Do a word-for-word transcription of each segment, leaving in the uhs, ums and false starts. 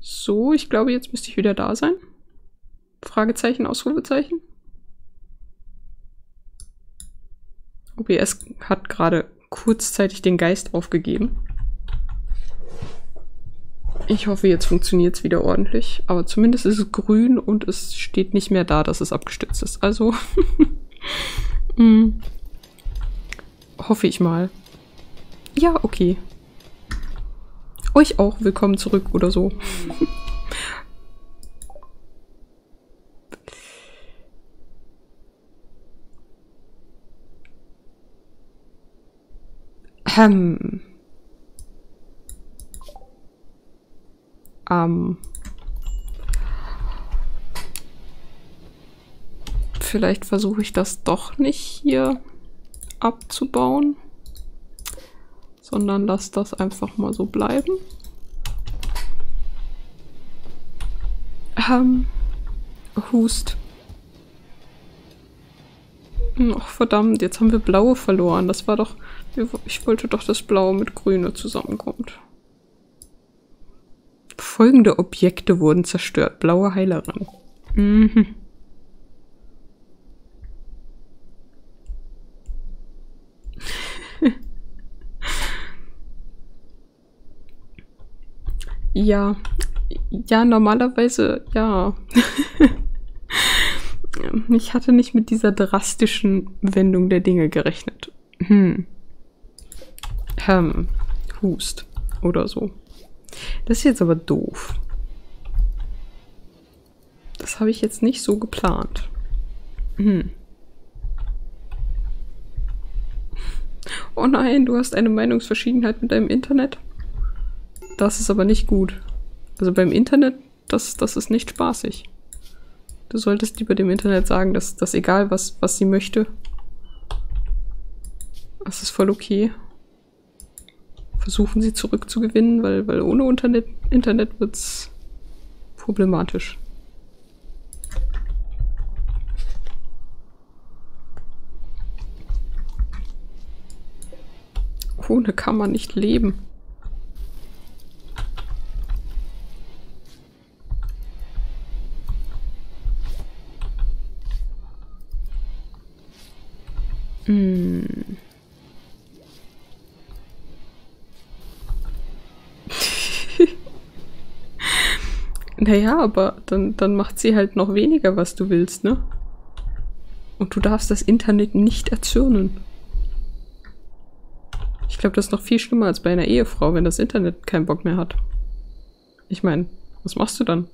So, ich glaube, jetzt müsste ich wieder da sein. Fragezeichen, Ausrufezeichen. O B S hat gerade kurzzeitig den Geist aufgegeben. Ich hoffe, jetzt funktioniert es wieder ordentlich. Aber zumindest ist es grün und es steht nicht mehr da, dass es abgestürzt ist. Also mm. hoffe ich mal. Ja, okay. Euch auch willkommen zurück oder so. Hm. Ähm. Vielleicht versuche ich das doch nicht hier abzubauen, sondern lass das einfach mal so bleiben. Ähm. Hust. Ach, verdammt, jetzt haben wir Blaue verloren. Das war doch... Ich wollte doch, dass Blaue mit Grüne zusammenkommt. Folgende Objekte wurden zerstört. Blaue Heilerin. Mhm. Ja. Ja, normalerweise, ja. Ich hatte nicht mit dieser drastischen Wendung der Dinge gerechnet. Hm. Hm. Hust. Oder so. Das ist jetzt aber doof. Das habe ich jetzt nicht so geplant. Hm. Oh nein, du hast eine Meinungsverschiedenheit mit deinem Internet. Das ist aber nicht gut. Also beim Internet, das, das ist nicht spaßig. Du solltest lieber dem Internet sagen, dass das egal, was, was sie möchte. Das ist voll okay. Versuchen sie zurückzugewinnen, weil, weil ohne Internet, Internet wird's problematisch. Ohne kann man nicht leben. Hm. Naja, aber dann, dann macht sie halt noch weniger, was du willst, ne? Und du darfst das Internet nicht erzürnen. Ich glaube, das ist noch viel schlimmer als bei einer Ehefrau, wenn das Internet keinen Bock mehr hat. Ich meine, was machst du dann?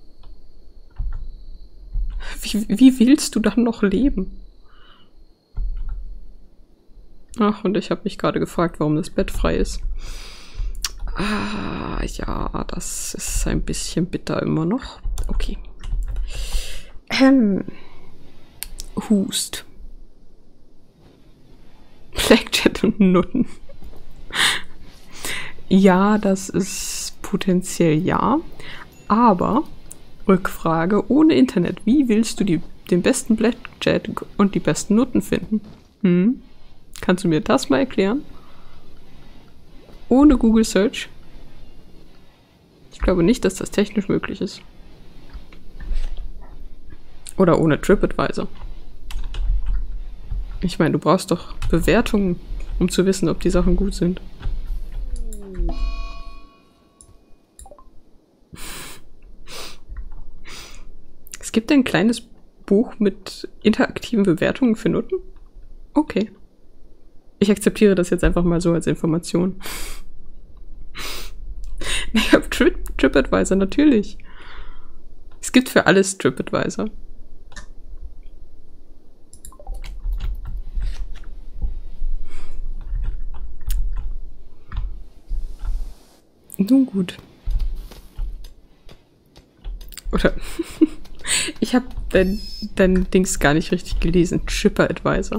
Wie, wie willst du dann noch leben? Ach, und ich habe mich gerade gefragt, warum das Bett frei ist. Ah, ja, das ist ein bisschen bitter immer noch. Okay. Ähm. Hust. Blackjet und Nutten. Ja, das ist potenziell ja. Aber, Rückfrage, ohne Internet, wie willst du die, den besten Blackjet und die besten Nutten finden? Hm? Kannst du mir das mal erklären? Ohne Google Search? Ich glaube nicht, dass das technisch möglich ist. Oder ohne TripAdvisor. Ich meine, du brauchst doch Bewertungen, um zu wissen, ob die Sachen gut sind. Es gibt ein kleines Buch mit interaktiven Bewertungen für Nutten? Okay. Ich akzeptiere das jetzt einfach mal so als Information. Ich habe Tri TripAdvisor, natürlich. Es gibt für alles TripAdvisor. Nun gut. Oder ich habe dein, dein Dings gar nicht richtig gelesen. TripAdvisor.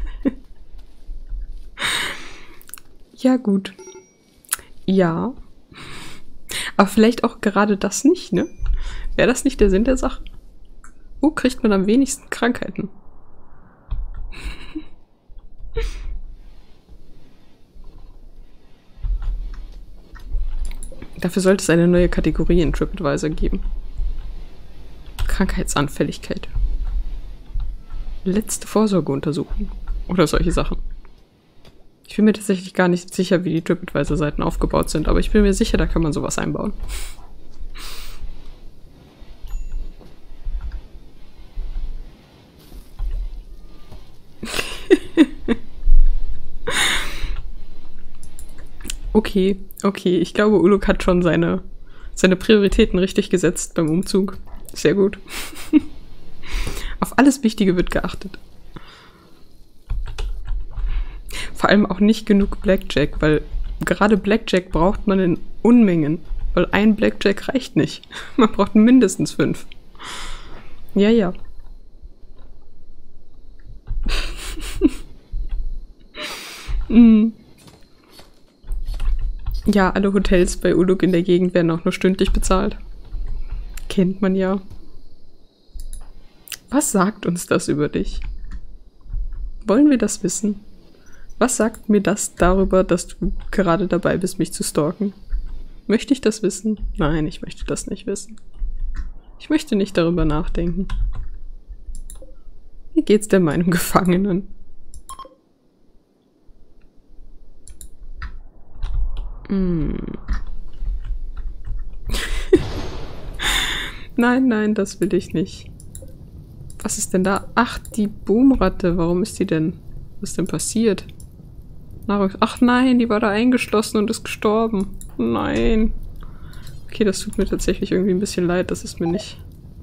Ja, gut. Ja. Aber vielleicht auch gerade das nicht, ne? Wäre das nicht der Sinn der Sache? Wo kriegt man am wenigsten Krankheiten? Dafür sollte es eine neue Kategorie in TripAdvisor geben. Krankheitsanfälligkeit. Letzte Vorsorgeuntersuchung. Oder solche Sachen. Ich bin mir tatsächlich gar nicht sicher, wie die TripAdvisor-Seiten aufgebaut sind, aber ich bin mir sicher, da kann man sowas einbauen. Okay, okay. Ich glaube, Uluk hat schon seine, seine Prioritäten richtig gesetzt beim Umzug. Sehr gut. Auf alles Wichtige wird geachtet. Vor allem auch nicht genug Blackjack, weil gerade Blackjack braucht man in Unmengen. Weil ein Blackjack reicht nicht. Man braucht mindestens fünf. Ja, ja. mm. Ja, alle Hotels bei Uluk in der Gegend werden auch nur stündlich bezahlt. Kennt man ja. Was sagt uns das über dich? Wollen wir das wissen? Was sagt mir das darüber, dass du gerade dabei bist, mich zu stalken? Möchte ich das wissen? Nein, ich möchte das nicht wissen. Ich möchte nicht darüber nachdenken. Wie geht's denn meinem Gefangenen? Hm. Nein, nein, das will ich nicht. Was ist denn da? Ach, die Boomratte. Warum ist die denn? Was ist denn passiert? Nahrungs- Ach nein, die war da eingeschlossen und ist gestorben. Nein. Okay, das tut mir tatsächlich irgendwie ein bisschen leid. Das ist mir nicht...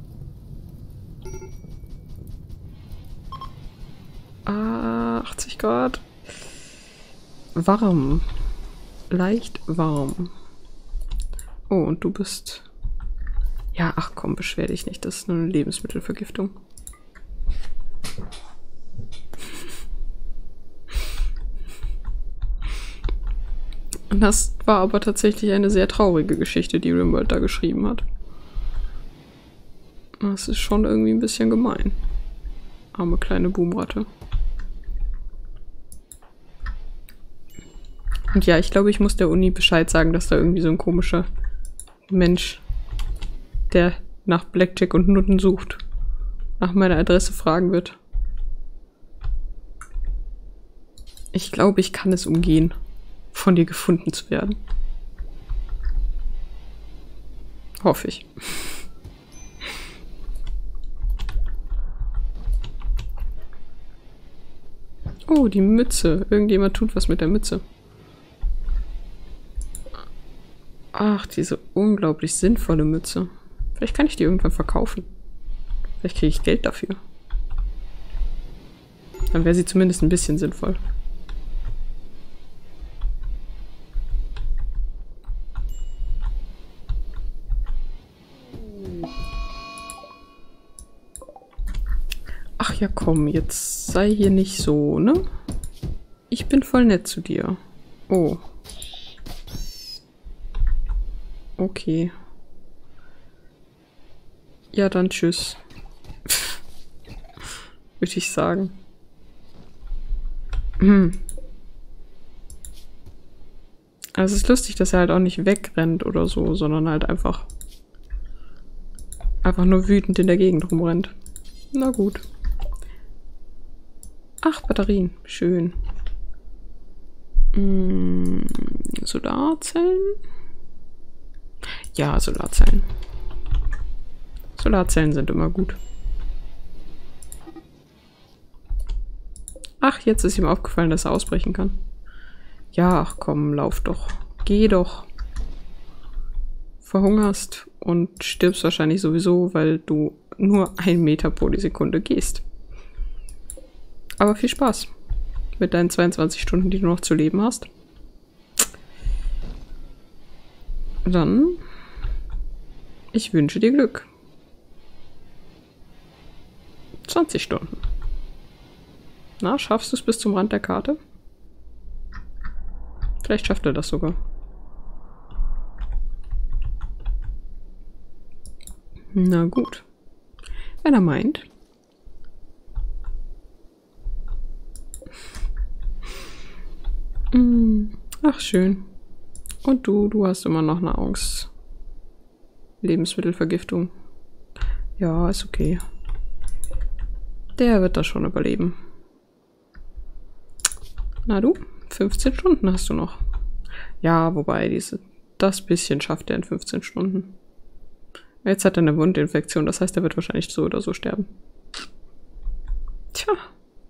Ah, achtzig Grad. Warm. Leicht warm. Oh, und du bist... Ja, ach komm, beschwer dich nicht. Das ist nur eine Lebensmittelvergiftung. Und das war aber tatsächlich eine sehr traurige Geschichte, die Rimworld da geschrieben hat. Das ist schon irgendwie ein bisschen gemein. Arme kleine Boomratte. Und ja, ich glaube, ich muss der Uni Bescheid sagen, dass da irgendwie so ein komischer Mensch, der nach Blackjack und Nutten sucht, nach meiner Adresse fragen wird. Ich glaube, ich kann es umgehen, von dir gefunden zu werden. Hoffe ich. Oh, die Mütze. Irgendjemand tut was mit der Mütze. Ach, diese unglaublich sinnvolle Mütze. Vielleicht kann ich die irgendwann verkaufen. Vielleicht kriege ich Geld dafür. Dann wäre sie zumindest ein bisschen sinnvoll. Ach ja, komm, jetzt sei hier nicht so, ne? Ich bin voll nett zu dir. Oh. Okay. Ja, dann tschüss. Würde ich sagen. Hm. Also es ist lustig, dass er halt auch nicht wegrennt oder so, sondern halt einfach einfach nur wütend in der Gegend rumrennt. Na gut. Ach, Batterien. Schön. Hm, Solarzellen? Ja, Solarzellen. Solarzellen sind immer gut. Ach, jetzt ist ihm aufgefallen, dass er ausbrechen kann. Ja, ach komm, lauf doch. Geh doch. Verhungerst und stirbst wahrscheinlich sowieso, weil du nur ein Meter pro Sekunde gehst. Aber viel Spaß mit deinen zweiundzwanzig Stunden, die du noch zu leben hast. Dann, ich wünsche dir Glück. zwanzig Stunden. Na, schaffst du es bis zum Rand der Karte? Vielleicht schafft er das sogar. Na gut. Wenn er meint. Ach, schön. Und du, du hast immer noch Nahrungs... Lebensmittelvergiftung. Ja, ist okay. Der wird das schon überleben. Na du, fünfzehn Stunden hast du noch. Ja, wobei, diese, das bisschen schafft er in fünfzehn Stunden. Jetzt hat er eine Wundinfektion, das heißt, er wird wahrscheinlich so oder so sterben. Tja.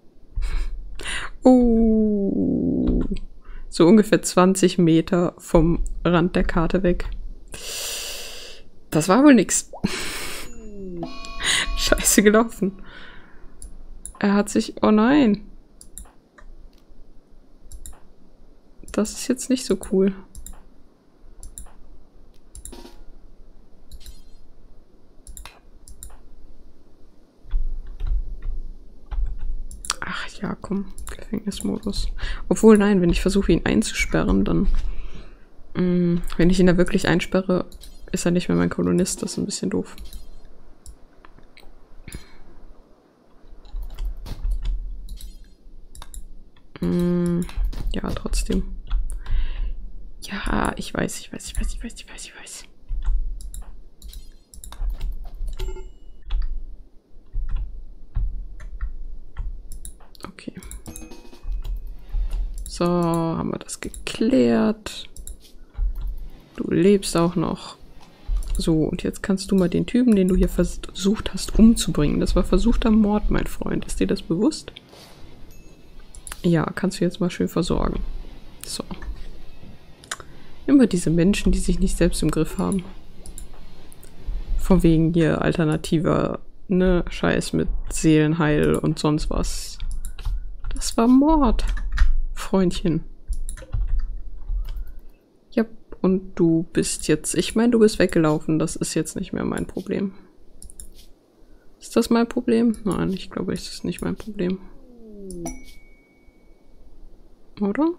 Oh. So ungefähr zwanzig Meter vom Rand der Karte weg. Das war wohl nix. Scheiße gelaufen. Er hat sich... Oh nein. Das ist jetzt nicht so cool. Ach ja, komm. Gefängnismodus. Obwohl, nein, wenn ich versuche, ihn einzusperren, dann... Mh, wenn ich ihn da wirklich einsperre, ist er nicht mehr mein Kolonist. Das ist ein bisschen doof. Mh, ja, trotzdem. Ja, ich weiß, ich weiß, ich weiß, ich weiß, ich weiß, ich weiß. Okay. So, haben wir das geklärt. Du lebst auch noch. So, und jetzt kannst du mal den Typen, den du hier versucht hast, umzubringen. Das war versuchter Mord, mein Freund. Ist dir das bewusst? Ja, kannst du jetzt mal schön versorgen. So. Immer diese Menschen, die sich nicht selbst im Griff haben. Von wegen hier alternativer, ne, Scheiß mit Seelenheil und sonst was. Das war Mord, Freundchen. Ja, und du bist jetzt... Ich meine, du bist weggelaufen. Das ist jetzt nicht mehr mein Problem. Ist das mein Problem? Nein, ich glaube, es ist nicht mein Problem. Oder?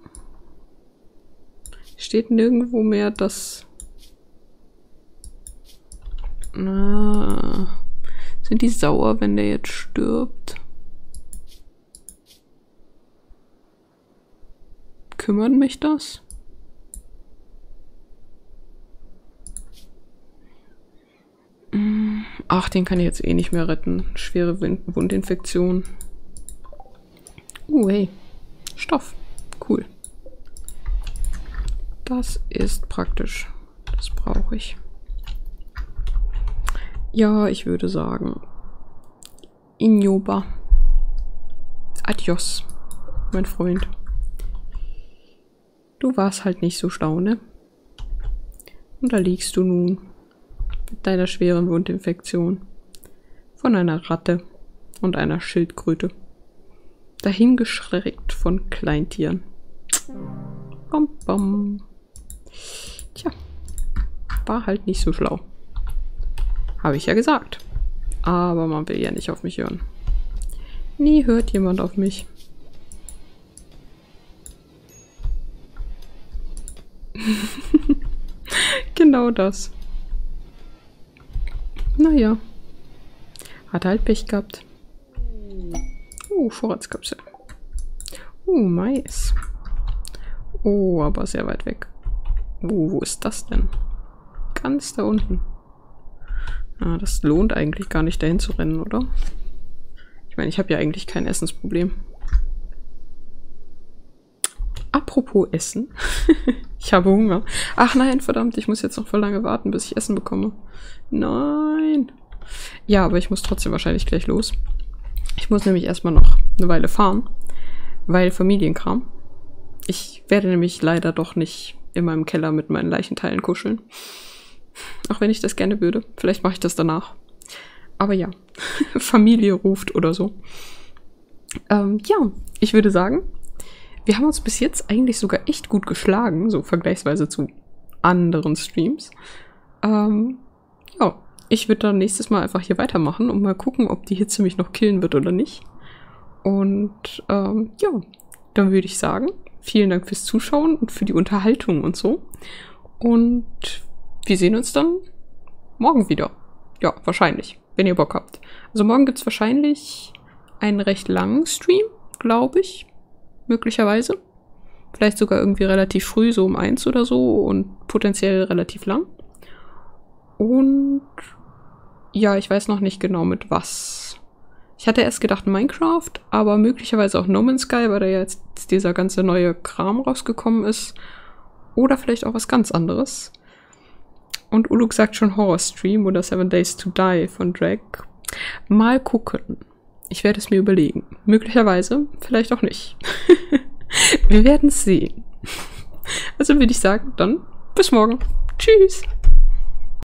Steht nirgendwo mehr, dass... Na, sind die sauer, wenn der jetzt stirbt? Kümmert mich das? Ach, den kann ich jetzt eh nicht mehr retten. Schwere Wundinfektion. Uh, hey. Stoff. Cool. Das ist praktisch. Das brauche ich. Ja, ich würde sagen. Injoba. Adios, mein Freund. Du warst halt nicht so schlau, ne? Und da liegst du nun mit deiner schweren Wundinfektion von einer Ratte und einer Schildkröte. Dahingeschreckt von Kleintieren. Bom, bom. Tja, war halt nicht so schlau. Habe ich ja gesagt. Aber man will ja nicht auf mich hören. Nie hört jemand auf mich. Genau das. Naja. Hat halt Pech gehabt. Uh, Vorratskapsel. Uh, Mais. Oh, aber sehr weit weg. Uh, wo ist das denn? Ganz da unten. Ah, das lohnt eigentlich gar nicht, dahin zu rennen, oder? Ich meine, ich habe ja eigentlich kein Essensproblem. Apropos Essen. Ich habe Hunger. Ach nein, verdammt, ich muss jetzt noch voll lange warten, bis ich Essen bekomme. Nein. Ja, aber ich muss trotzdem wahrscheinlich gleich los. Ich muss nämlich erstmal noch eine Weile fahren, weil Familienkram. Ich werde nämlich leider doch nicht in meinem Keller mit meinen Leichenteilen kuscheln. Auch wenn ich das gerne würde. Vielleicht mache ich das danach. Aber ja, Familie ruft oder so. Ähm, ja, ich würde sagen, wir haben uns bis jetzt eigentlich sogar echt gut geschlagen, so vergleichsweise zu anderen Streams. Ähm, ja, ich würde dann nächstes Mal einfach hier weitermachen und mal gucken, ob die Hitze mich noch killen wird oder nicht. Und ähm, ja, dann würde ich sagen, vielen Dank fürs Zuschauen und für die Unterhaltung und so. Und wir sehen uns dann morgen wieder. Ja, wahrscheinlich, wenn ihr Bock habt. Also morgen gibt es wahrscheinlich einen recht langen Stream, glaube ich. Möglicherweise. Vielleicht sogar irgendwie relativ früh, so um eins oder so und potenziell relativ lang. Und ja, ich weiß noch nicht genau mit was. Ich hatte erst gedacht Minecraft, aber möglicherweise auch No Man's Sky, weil da jetzt dieser ganze neue Kram rausgekommen ist. Oder vielleicht auch was ganz anderes. Und Uluk sagt schon Horror-Stream oder Seven Days to Die von Drag. Mal gucken. Ich werde es mir überlegen. Möglicherweise, vielleicht auch nicht. Wir werden es sehen. Also würde ich sagen, dann bis morgen. Tschüss.